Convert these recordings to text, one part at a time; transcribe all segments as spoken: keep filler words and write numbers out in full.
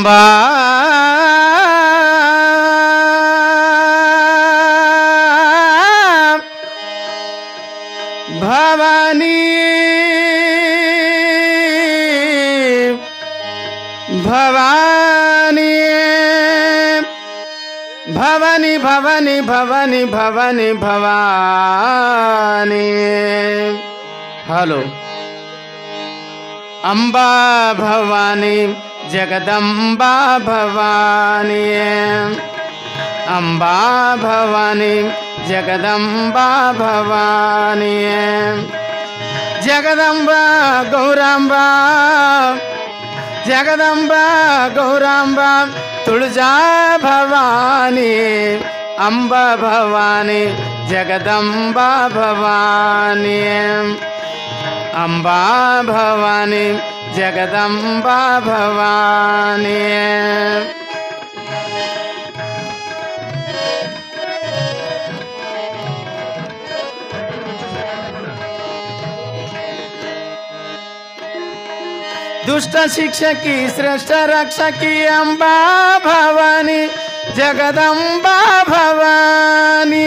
ಅಂಬಾ Bhavani Bhavani Bhavani Bhavani Bhavani Bhavani Bhavani hello Amba Bhavani Jagadamba Bhavani Amba Bhavani Jagadamba Bhavani Jagadamba Gauramba Jagadamba Gauramba Tulja Bhavani Amba Bhavani Jagadamba Bhavani Amba Bhavani Jagadamba Bhavani दुष्ट शिक्षकी श्रेष्ठ रक्षकी अंबा भवानी जगदंबा भवानी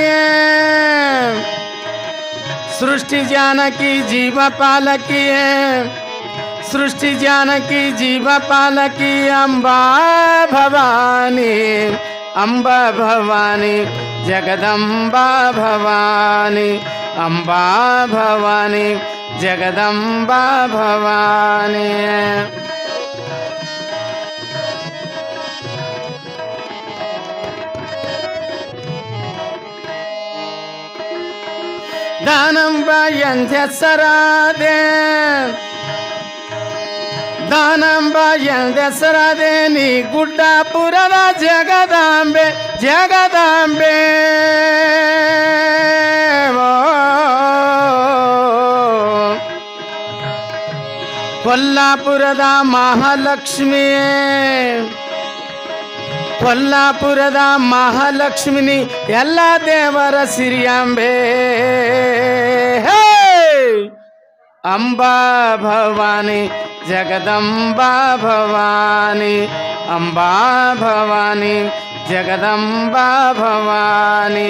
सृष्टि जानकी जीव पालकी सृष्टि जानकी जीव पालकी अंबा भवानी अंबा भवानी जगदंबा भवानी अंबा भवानी जगदंबा भवानी दानंबा ಎಂದೆಸರಾದೆ दानंबा ಎಂದೆಸರಾದೆ ನೀ ಗುಡ್ಡಾಪುರದ ಜಗದಾಂಬೆ ಜಗದಾಂಬೆ ಕೊಲ್ಲಾಪುರದ ಮಹಾಲಕ್ಷ್ಮಿ ಕೊಲ್ಲಾಪುರದ ಮಹಾಲಕ್ಷ್ಮಿನಿ ಎಲ್ಲ ದೇವರ ಸಿರಿಯಂಬೆ ಅಂಬಾ ಭವಾನಿ ಜಗದಂಬಾ ಭವಾನಿ ಅಂಬಾ ಭವಾನಿ ಜಗದಂಬಾ ಭವಾನಿ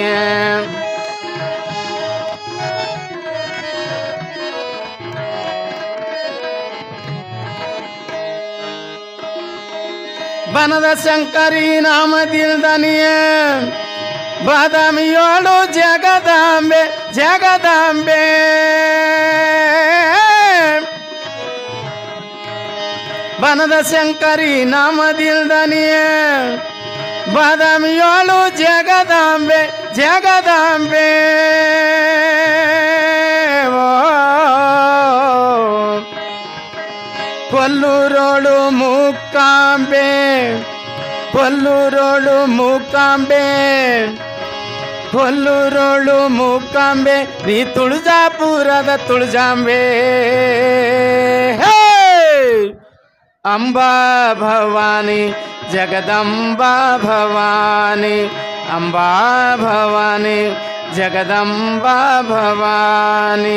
बनद शंकरी नाम दिलदनिये बादामियोಳು जगदांबे जगदांबे बनद शंकरी नाम दिलदनिये बादामियोಳು जगदांबे जगदांबे ಕೊಲ್ಲೂರೋಳು ಮೂಕಾಂಬೆ ಕೊಲ್ಲೂರೋಳು ಮೂಕಾಂಬೆ ಕೊಲ್ಲೂರೋಳು ಮೂಕಾಂಬೆ ನೀ ತುಳಜಾಪುರದ ತುಳಜಾಂಬೆ ಅಂಬಾ ಭವಾನಿ ಜಗದಂಬಾ ಭವಾನಿ ಅಂಬಾ ಭವಾನಿ ಜಗದಂಬಾ ಭವಾನಿ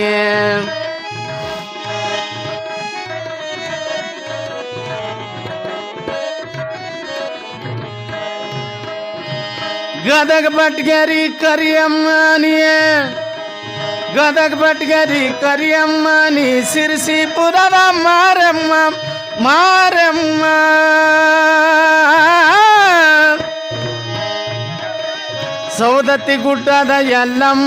गदग बटगेरी करियम्मानिये गदग बटगेरी करियम्मानी सिरसीपुರದ ಮಾರಮ್ಮ ಮಾರಮ್ಮ ಸೌದತ್ತಿ ಗುಡ್ಡದ ಯಲ್ಲಮ್ಮ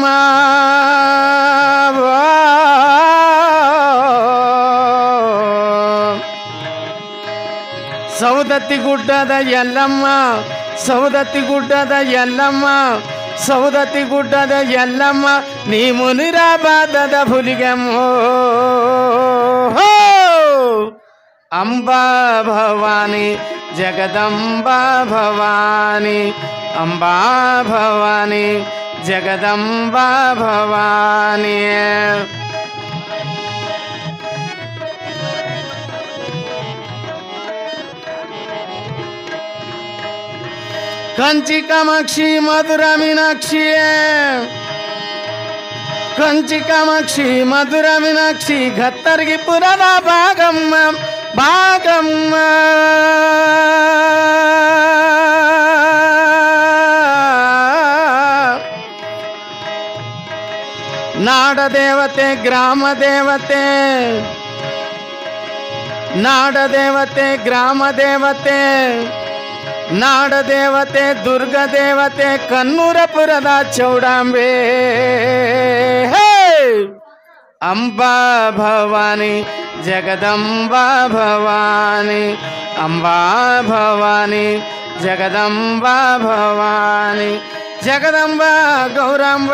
ಸೌದತ್ತಿ ಗುಡ್ಡದ ಯಲ್ಲಮ್ಮ ಸೌದತ್ತಿ ಗುಡ್ಡದ ಯಲ್ಲಮ್ಮ ಸೌದತ್ತಿ ಗುಡ್ಡದ ಯಲ್ಲಮ್ಮ ನೀ ಮುನಿರಾಬಾದದ ಹುಲಿಗೆಮ್ಮ ಅಂಬಾ ಭವಾನಿ ಜಗದಂಬಾ ಭವಾನಿ ಅಂಬಾ ಭವಾನಿ ಜಗದಂಬಾ ಭವಾನಿ कंची कामाक्षी मधुरा मीनाक्षी कंची कामाक्षी मधुरा मीनाक्षी घत्तरगी पुरादा भागम्मा भागम्मा ನಾಡ ದೇವತೆ ಗ್ರಾಮ ದೇವತೆ ನಾಡ ದೇವತೆ ಗ್ರಾಮ ದೇವತೆ ನಾಡ ದೇವತೆ ದುರ್ಗ ದೇವತೆ ಕನ್ನೂರಪುರದ ಚೌಡಾಂಬೆ ಅಂಬಾ ಭವಾನಿ ಜಗದಂಬಾ ಭವಾನಿ ಅಂಬಾ ಭವಾನಿ ಜಗದಂಬಾ ಭವಾನಿ ಜಗದಂಬಾ ಗೌರಾಂಬ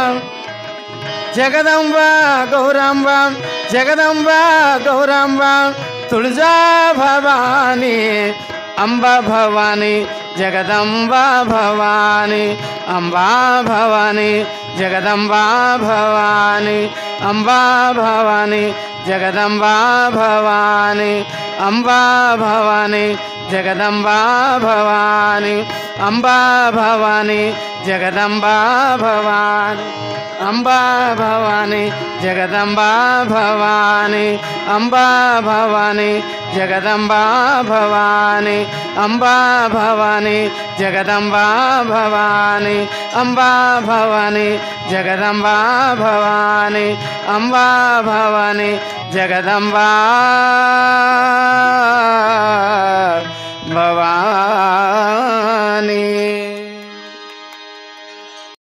ಜಗದಂಬಾ ಗೌರಾಂಬ ಜಗದಂಬಾ ಗೌರಾಂಬ ತುಳಜಾ ಭವಾನಿ ಅಂಬಾ ಭವಾನಿ ಜಗದಂಬಾ ಭವಾನಿ ಅಂಬಾ ಭವಾನಿ ಜಗದಂಬಾ ಭವಾನಿ ಅಂಬಾ ಭವಾನಿ ಜಗದಂಬಾ ಭವಾನಿ ಅಂಬಾ ಭವಾನಿ ಜಗದಂಬಾ ಭವಾನಿ ಅಂಬಾ ಭವಾನಿ ಜಗದಂಬಾ ಭವಾನಿ ಅಂಬಾ ಭವಾನಿ ಜಗದಂಬಾ ಭವಾನಿ ಅಂಬಾ ಭವಾನಿ ಜಗದಂಬಾ ಭವಾನಿ ಅಂಬಾ ಭವಾನಿ ಜಗದಂಬಾ ಭವಾನಿ ಅಂಬಾ ಭವಾನಿ ಜಗದಂಬಾ ಭವಾನಿ ಅಂಬಾ ಭವಾನಿ ಜಗದಂಬಾ ಭವಾನಿ